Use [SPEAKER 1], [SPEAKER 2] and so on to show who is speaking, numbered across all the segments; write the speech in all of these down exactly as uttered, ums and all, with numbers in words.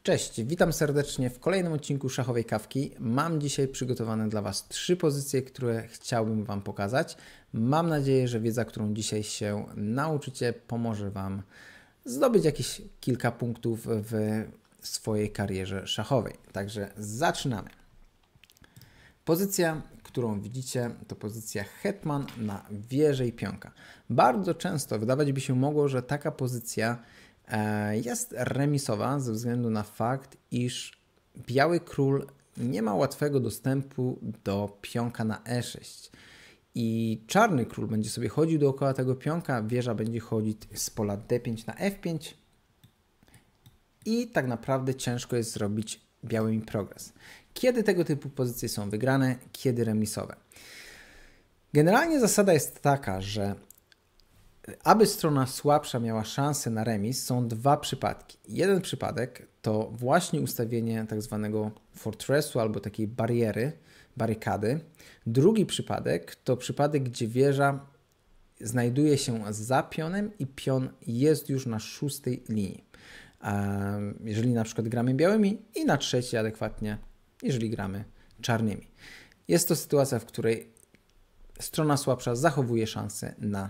[SPEAKER 1] Cześć, witam serdecznie w kolejnym odcinku Szachowej Kawki. Mam dzisiaj przygotowane dla Was trzy pozycje, które chciałbym Wam pokazać. Mam nadzieję, że wiedza, którą dzisiaj się nauczycie, pomoże Wam zdobyć jakieś kilka punktów w swojej karierze szachowej. Także zaczynamy. Pozycja, którą widzicie, to pozycja hetman na wieżę i pionka. Bardzo często wydawać by się mogło, że taka pozycja jest remisowa ze względu na fakt, iż biały król nie ma łatwego dostępu do pionka na e sześć. I czarny król będzie sobie chodził dookoła tego pionka, wieża będzie chodzić z pola d pięć na f pięć i tak naprawdę ciężko jest zrobić białymi progres. Kiedy tego typu pozycje są wygrane, kiedy remisowe? Generalnie zasada jest taka, że aby strona słabsza miała szansę na remis, są dwa przypadki. Jeden przypadek to właśnie ustawienie tak zwanego fortressu albo takiej bariery, barykady. Drugi przypadek to przypadek, gdzie wieża znajduje się za pionem i pion jest już na szóstej linii. Jeżeli na przykład gramy białymi i na trzeciej adekwatnie, jeżeli gramy czarnymi. Jest to sytuacja, w której strona słabsza zachowuje szansę na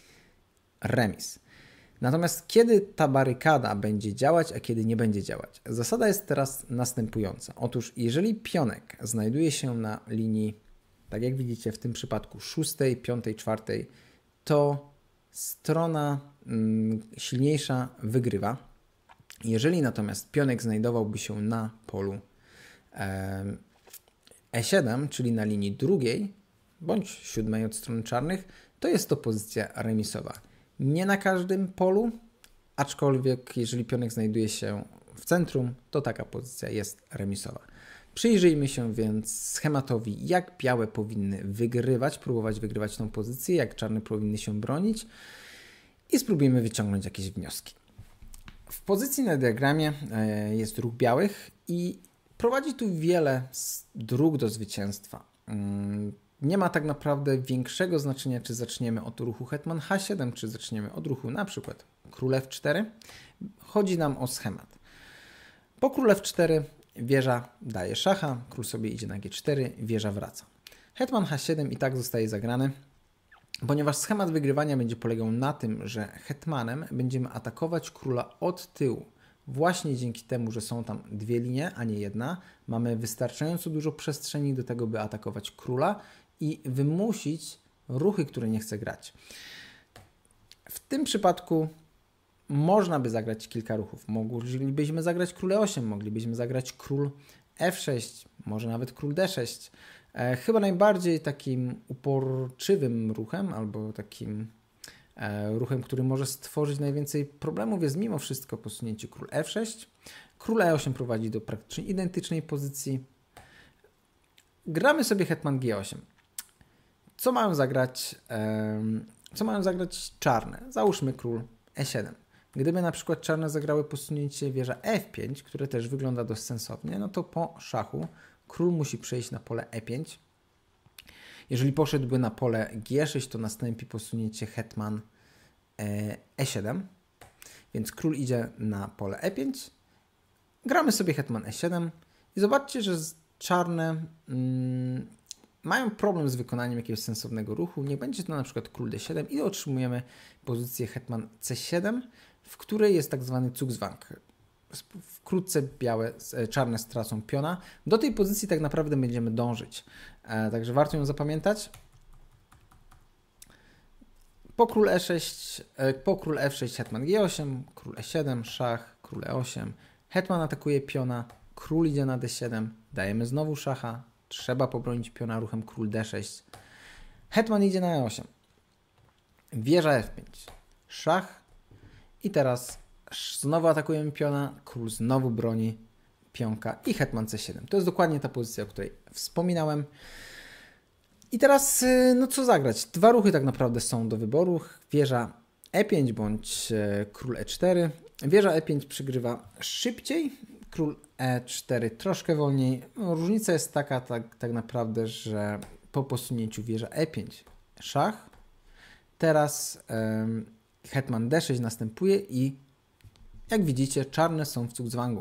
[SPEAKER 1] remis. Natomiast kiedy ta barykada będzie działać, a kiedy nie będzie działać? Zasada jest teraz następująca. Otóż jeżeli pionek znajduje się na linii, tak jak widzicie w tym przypadku szóstej, piątej, czwartej, to strona mm, silniejsza wygrywa. Jeżeli natomiast pionek znajdowałby się na polu e, e siedem, czyli na linii drugiej, bądź siódmej od strony czarnych, to jest to pozycja remisowa. Nie na każdym polu, aczkolwiek jeżeli pionek znajduje się w centrum, to taka pozycja jest remisowa. Przyjrzyjmy się więc schematowi, jak białe powinny wygrywać, próbować wygrywać tą pozycję, jak czarne powinny się bronić i spróbujmy wyciągnąć jakieś wnioski. W pozycji na diagramie jest ruch białych i prowadzi tu wiele dróg do zwycięstwa. Nie ma tak naprawdę większego znaczenia, czy zaczniemy od ruchu hetman h siedem, czy zaczniemy od ruchu na przykład król f cztery. Chodzi nam o schemat. Po król f cztery wieża daje szacha, król sobie idzie na g cztery, wieża wraca. Hetman h siedem i tak zostaje zagrany, ponieważ schemat wygrywania będzie polegał na tym, że hetmanem będziemy atakować króla od tyłu. Właśnie dzięki temu, że są tam dwie linie, a nie jedna, mamy wystarczająco dużo przestrzeni do tego, by atakować króla i wymusić ruchy, które nie chce grać. W tym przypadku można by zagrać kilka ruchów. Moglibyśmy zagrać król e osiem, moglibyśmy zagrać król f sześć, może nawet król d sześć. E, chyba najbardziej takim uporczywym ruchem, albo takim e, ruchem, który może stworzyć najwięcej problemów, jest mimo wszystko posunięcie król f sześć. Król e osiem prowadzi do praktycznie identycznej pozycji. Gramy sobie hetman g osiem. Co mają zagrać, um, co mają zagrać czarne? Załóżmy król e siedem. Gdyby na przykład czarne zagrały posunięcie wieża f pięć, które też wygląda dość sensownie, no to po szachu król musi przejść na pole e pięć. Jeżeli poszedłby na pole g sześć, to nastąpi posunięcie hetman e siedem. Więc król idzie na pole e pięć. Gramy sobie hetman e siedem i zobaczcie, że czarne mm, mają problem z wykonaniem jakiegoś sensownego ruchu. Nie będzie to na przykład król d siedem i otrzymujemy pozycję hetman c siedem, w której jest tak zwany Zugzwang. Wkrótce białe, czarne stracą piona. Do tej pozycji tak naprawdę będziemy dążyć. E, także warto ją zapamiętać. Po król e sześć, e, po król f sześć hetman g osiem, król e siedem, szach, król e osiem. Hetman atakuje piona, król idzie na d siedem, dajemy znowu szacha. Trzeba pobronić piona ruchem król d sześć. Hetman idzie na e osiem. Wieża f pięć. Szach. I teraz znowu atakujemy piona. Król znowu broni pionka i hetman c siedem. To jest dokładnie ta pozycja, o której wspominałem. I teraz no co zagrać? Dwa ruchy tak naprawdę są do wyboru. Wieża e pięć bądź król e cztery. Wieża e pięć przygrywa szybciej. Król e cztery troszkę wolniej. No, różnica jest taka tak, tak naprawdę, że po posunięciu wieża e pięć szach. Teraz um, hetman d sześć następuje i jak widzicie czarne są w Zugzwangu.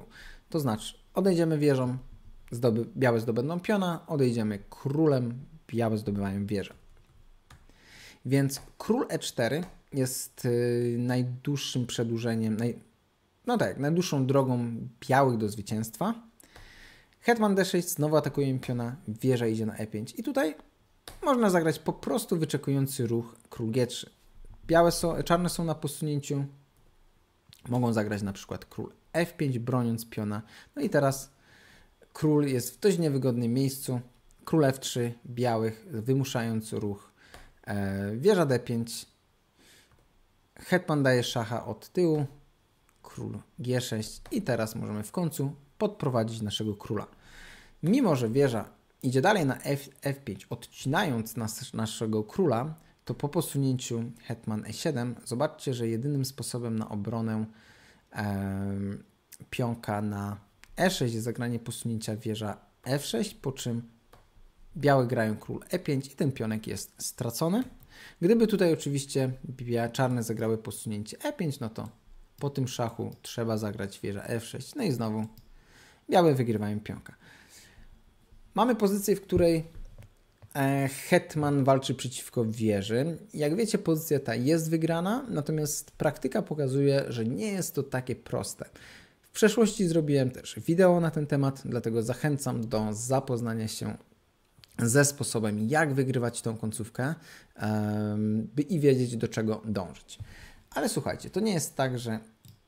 [SPEAKER 1] To znaczy odejdziemy wieżą, zdoby, białe zdobędą piona, odejdziemy królem, białe zdobywają wieżę. Więc król e cztery jest yy, najdłuższym przedłużeniem, naj, no tak, najdłuższą drogą białych do zwycięstwa. Hetman d sześć znowu atakuje piona, wieża idzie na e pięć i tutaj można zagrać po prostu wyczekujący ruch król g trzy. Białe są, czarne są na posunięciu, mogą zagrać na przykład król f pięć broniąc piona. No i teraz król jest w dość niewygodnym miejscu, król f trzy białych wymuszając ruch e, wieża d pięć, hetman daje szacha od tyłu, król g sześć i teraz możemy w końcu podprowadzić naszego króla. Mimo że wieża idzie dalej na F, f pięć, odcinając nas, naszego króla, to po posunięciu hetman e siedem zobaczcie, że jedynym sposobem na obronę e, pionka na e sześć jest zagranie posunięcia wieża f sześć, po czym białe grają król e pięć i ten pionek jest stracony. Gdyby tutaj oczywiście czarne zagrały posunięcie e pięć, no to po tym szachu trzeba zagrać wieża f sześć, no i znowu białe wygrywają pionka. Mamy pozycję, w której hetman walczy przeciwko wieży. Jak wiecie, pozycja ta jest wygrana, natomiast praktyka pokazuje, że nie jest to takie proste. W przeszłości zrobiłem też wideo na ten temat, dlatego zachęcam do zapoznania się ze sposobem, jak wygrywać tą końcówkę, by i wiedzieć, do czego dążyć. Ale słuchajcie, to nie jest tak, że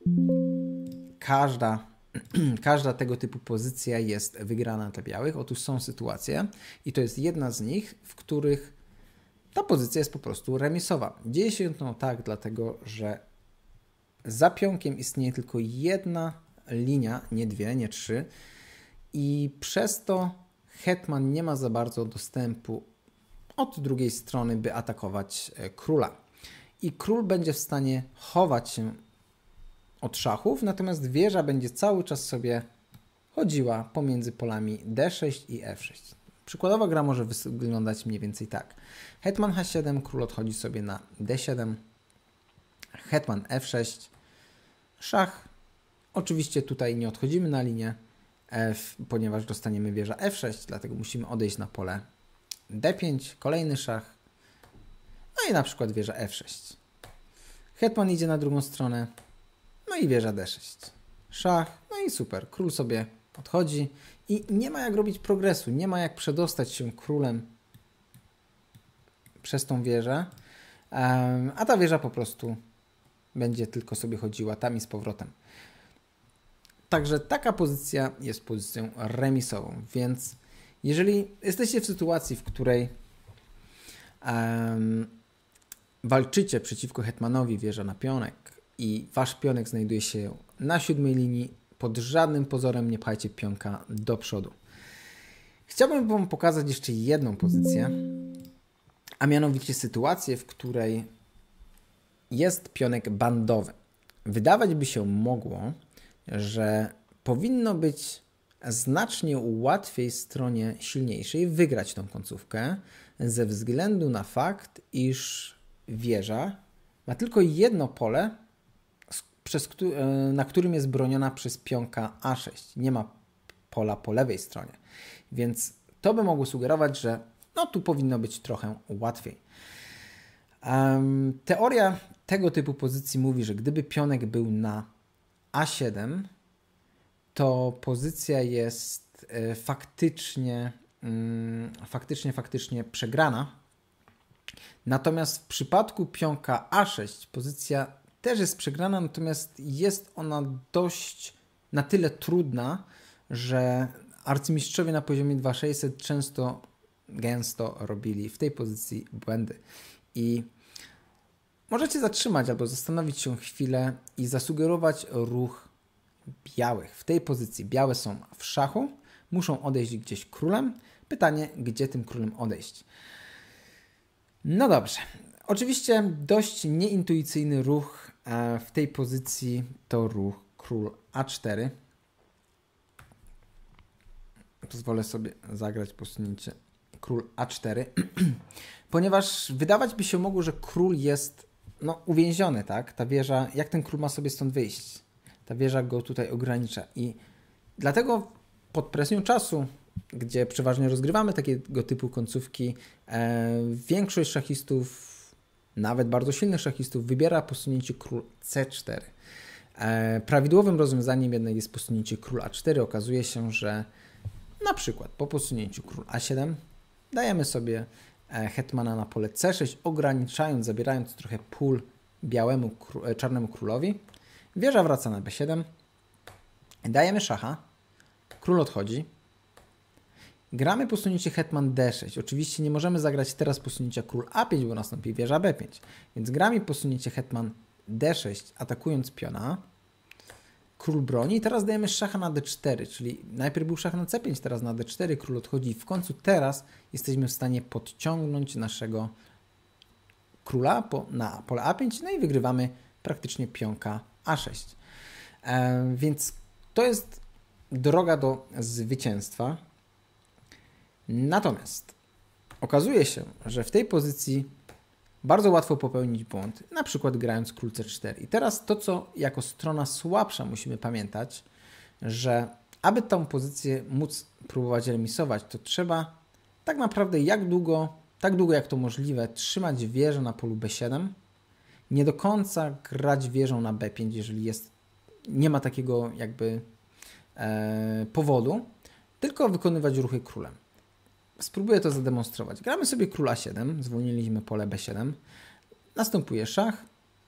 [SPEAKER 1] każda, każda tego typu pozycja jest wygrana dla białych. Otóż są sytuacje i to jest jedna z nich, w których ta pozycja jest po prostu remisowa. Dzieje się to tak, dlatego że za pionkiem istnieje tylko jedna linia, nie dwie, nie trzy i przez to hetman nie ma za bardzo dostępu od drugiej strony, by atakować króla. I król będzie w stanie chować się od szachów, natomiast wieża będzie cały czas sobie chodziła pomiędzy polami d sześć i f sześć. Przykładowa gra może wyglądać mniej więcej tak. Hetman h siedem, król odchodzi sobie na d siedem, hetman f sześć, szach. Oczywiście tutaj nie odchodzimy na linię f, ponieważ dostaniemy wieża f sześć, dlatego musimy odejść na pole d pięć, kolejny szach, no i na przykład wieża f sześć. Hetman idzie na drugą stronę, no i wieża d sześć. Szach, no i super, król sobie odchodzi i nie ma jak robić progresu, nie ma jak przedostać się królem przez tą wieżę, a ta wieża po prostu będzie tylko sobie chodziła tam i z powrotem. Także taka pozycja jest pozycją remisową, więc jeżeli jesteście w sytuacji, w której um, walczycie przeciwko hetmanowi wieża na pionek i wasz pionek znajduje się na siódmej linii, pod żadnym pozorem nie pchajcie pionka do przodu. Chciałbym wam pokazać jeszcze jedną pozycję, a mianowicie sytuację, w której jest pionek bandowy. Wydawać by się mogło, że powinno być znacznie łatwiej stronie silniejszej wygrać tą końcówkę ze względu na fakt, iż wieża ma tylko jedno pole, przez, na którym jest broniona przez pionka a sześć. Nie ma pola po lewej stronie. Więc to by mogło sugerować, że no tu powinno być trochę łatwiej. Um, teoria tego typu pozycji mówi, że gdyby pionek był na a siedem, to pozycja jest y, faktycznie, y, faktycznie, faktycznie przegrana. Natomiast w przypadku pionka a sześć pozycja też jest przegrana, natomiast jest ona dość na tyle trudna, że arcymistrzowie na poziomie dwa tysiące sześćset często, gęsto robili w tej pozycji błędy. I możecie zatrzymać albo zastanowić się chwilę i zasugerować ruch białych. W tej pozycji białe są w szachu, muszą odejść gdzieś królem. Pytanie, gdzie tym królem odejść? No dobrze. Oczywiście dość nieintuicyjny ruch w tej pozycji to ruch król a cztery. Pozwolę sobie zagrać posunięcie król a cztery, ponieważ wydawać by się mogło, że król jest no, uwięziony, tak? Ta wieża, jak ten król ma sobie stąd wyjść? Ta wieża go tutaj ogranicza i Dlatego pod presją czasu, gdzie przeważnie rozgrywamy takiego typu końcówki, e, większość szachistów, nawet bardzo silnych szachistów, wybiera posunięcie król C cztery. E, prawidłowym rozwiązaniem jednak jest posunięcie król A cztery. Okazuje się, że na przykład po posunięciu król A siedem dajemy sobie e, hetmana na pole C sześć, ograniczając, zabierając trochę pól białemu, kró, e, czarnemu królowi. Wieża wraca na B siedem. Dajemy szacha. Król odchodzi. Gramy posunięcie hetman D sześć. Oczywiście nie możemy zagrać teraz posunięcia król A pięć, bo nastąpi wieża B pięć. Więc gramy posunięcie hetman D sześć, atakując piona. Król broni i teraz dajemy szacha na D cztery, czyli najpierw był szach na C pięć, teraz na D cztery, król odchodzi i w końcu teraz jesteśmy w stanie podciągnąć naszego króla po, na pole A pięć, no i wygrywamy praktycznie pionka A sześć. E, więc to jest droga do zwycięstwa. Natomiast okazuje się, że w tej pozycji bardzo łatwo popełnić błąd, na przykład grając król C cztery. I teraz to, co jako strona słabsza musimy pamiętać, że aby tą pozycję móc próbować remisować, to trzeba tak naprawdę jak długo, tak długo jak to możliwe, trzymać wieżę na polu B siedem, nie do końca grać wieżą na B pięć, jeżeli jest, nie ma takiego jakby e, powodu, tylko wykonywać ruchy królem. Spróbuję to zademonstrować. Gramy sobie król A siedem, zwolniliśmy pole B siedem, następuje szach,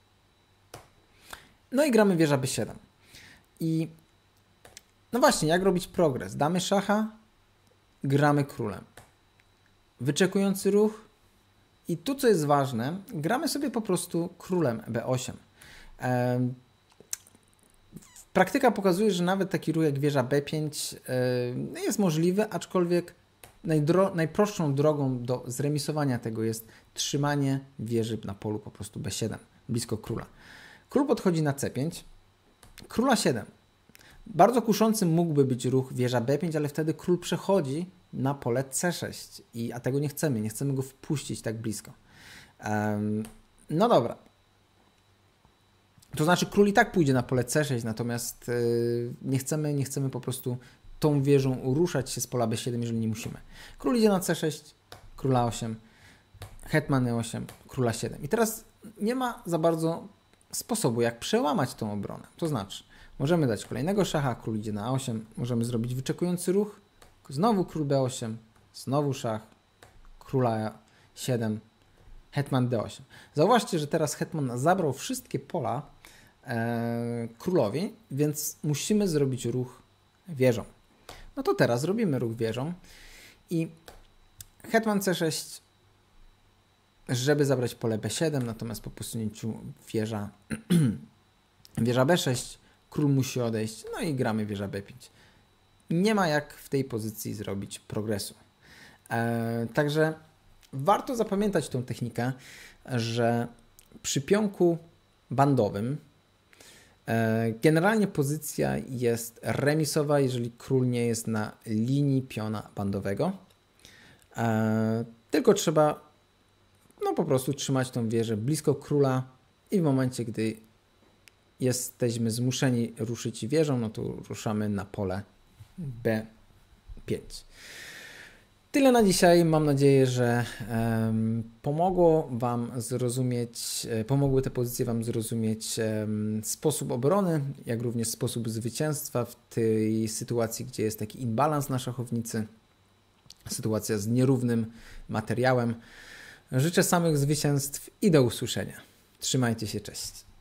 [SPEAKER 1] no i gramy wieża B siedem. I no właśnie, jak robić progres? Damy szacha, gramy królem. Wyczekujący ruch i tu, co jest ważne, gramy sobie po prostu królem B osiem. Ehm, praktyka pokazuje, że nawet taki ruch jak wieża B pięć yy, jest możliwy, aczkolwiek Najdro, najprostszą drogą do zremisowania tego jest trzymanie wieży na polu po prostu B siedem, blisko króla. Król podchodzi na C pięć, król A siedem. Bardzo kuszącym mógłby być ruch wieża B pięć, ale wtedy król przechodzi na pole C sześć, i, a tego nie chcemy, nie chcemy go wpuścić tak blisko. Um, no dobra. To znaczy król i tak pójdzie na pole C sześć, natomiast yy, nie chcemy, nie chcemy po prostu tą wieżą ruszać się z pola B siedem, jeżeli nie musimy. Król idzie na C sześć, król A osiem, hetman E osiem, król A siedem. I teraz nie ma za bardzo sposobu, jak przełamać tą obronę. To znaczy, możemy dać kolejnego szacha, król idzie na A osiem, możemy zrobić wyczekujący ruch, znowu król B osiem, znowu szach, król A siedem, hetman D osiem. Zauważcie, że teraz hetman zabrał wszystkie pola e, królowi, więc musimy zrobić ruch wieżą. No to teraz robimy ruch wieżą i hetman C sześć, żeby zabrać pole B siedem, natomiast po posunięciu wieża, wieża B sześć, król musi odejść, no i gramy wieża B pięć. Nie ma jak w tej pozycji zrobić progresu. E, także warto zapamiętać tą technikę, że przy pionku bandowym generalnie pozycja jest remisowa, jeżeli król nie jest na linii piona bandowego. Tylko trzeba no po prostu trzymać tą wieżę blisko króla i w momencie, gdy jesteśmy zmuszeni ruszyć wieżą, no to ruszamy na pole B pięć. Tyle na dzisiaj. Mam nadzieję, że um, pomogło Wam zrozumieć, pomogły te pozycje Wam zrozumieć um, sposób obrony, jak również sposób zwycięstwa w tej sytuacji, gdzie jest taki imbalans na szachownicy, sytuacja z nierównym materiałem. Życzę samych zwycięstw i do usłyszenia. Trzymajcie się, cześć.